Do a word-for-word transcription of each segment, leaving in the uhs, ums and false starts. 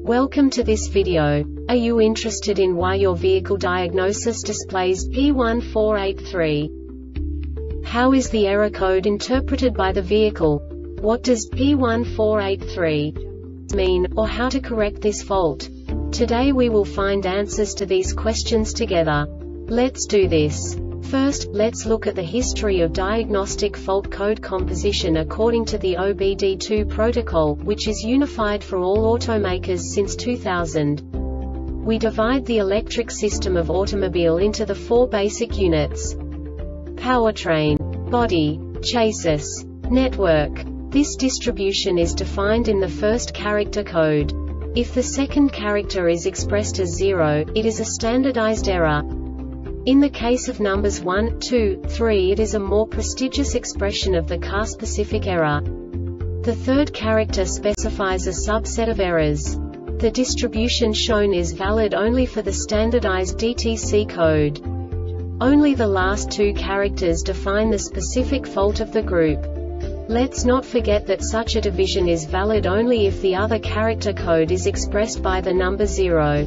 Welcome to this video. Are you interested in why your vehicle diagnosis displays P one four eight three? How is the error code interpreted by the vehicle? What does P one four eight three mean, or how to correct this fault? Today we will find answers to these questions together. Let's do this. First, let's look at the history of diagnostic fault code composition according to the O B D two protocol, which is unified for all automakers since two thousand. We divide the electric system of automobile into the four basic units: powertrain, body, chassis, network. This distribution is defined in the first character code. If the second character is expressed as zero, it is a standardized error. In the case of numbers one, two, three, it is a more prestigious expression of the car-specific error. The third character specifies a subset of errors. The distribution shown is valid only for the standardized D T C code. Only the last two characters define the specific fault of the group. Let's not forget that such a division is valid only if the other character code is expressed by the number zero.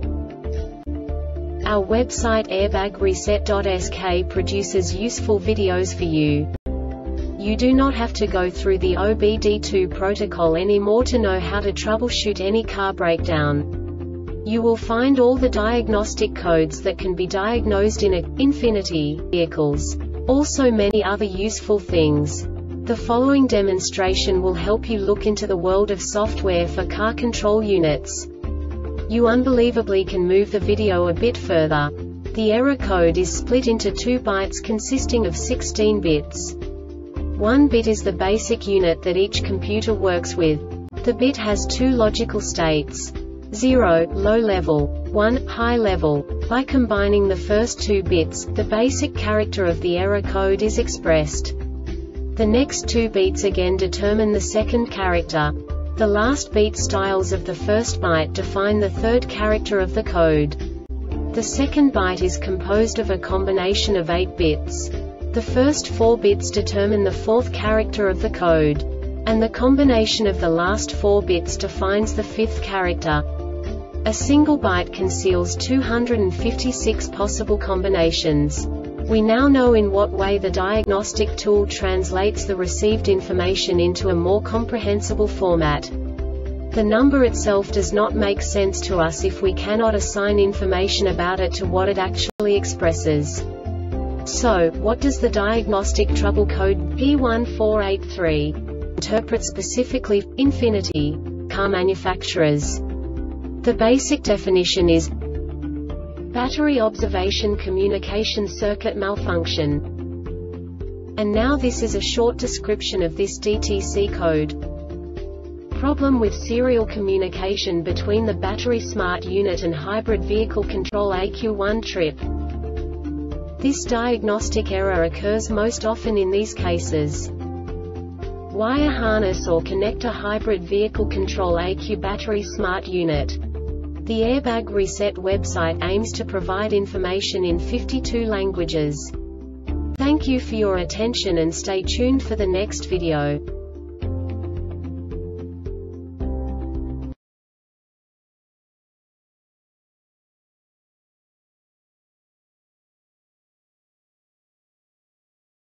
Our website airbag reset dot S K produces useful videos for you. You do not have to go through the O B D two protocol anymore to know how to troubleshoot any car breakdown. You will find all the diagnostic codes that can be diagnosed in a Infiniti vehicles. Also many other useful things. The following demonstration will help you look into the world of software for car control units. You unbelievably can move the video a bit further. The error code is split into two bytes consisting of sixteen bits. One bit is the basic unit that each computer works with. The bit has two logical states: zero, low level, one, high level. By combining the first two bits, the basic character of the error code is expressed. The next two beats again determine the second character. The last beat styles of the first byte define the third character of the code. The second byte is composed of a combination of eight bits. The first four bits determine the fourth character of the code. And the combination of the last four bits defines the fifth character. A single byte conceals two hundred fifty-six possible combinations. We now know in what way the diagnostic tool translates the received information into a more comprehensible format. The number itself does not make sense to us if we cannot assign information about it to what it actually expresses. So, what does the diagnostic trouble code P one four eight three interpret specifically for Infiniti car manufacturers? The basic definition is battery observation communication circuit malfunction. And now this is a short description of this D T C code. Problem with serial communication between the battery smart unit and hybrid vehicle control A Q one trip. This diagnostic error occurs most often in these cases: wire harness or connector hybrid vehicle control A Q battery smart unit. The Airbag Reset website aims to provide information in fifty-two languages. Thank you for your attention and stay tuned for the next video.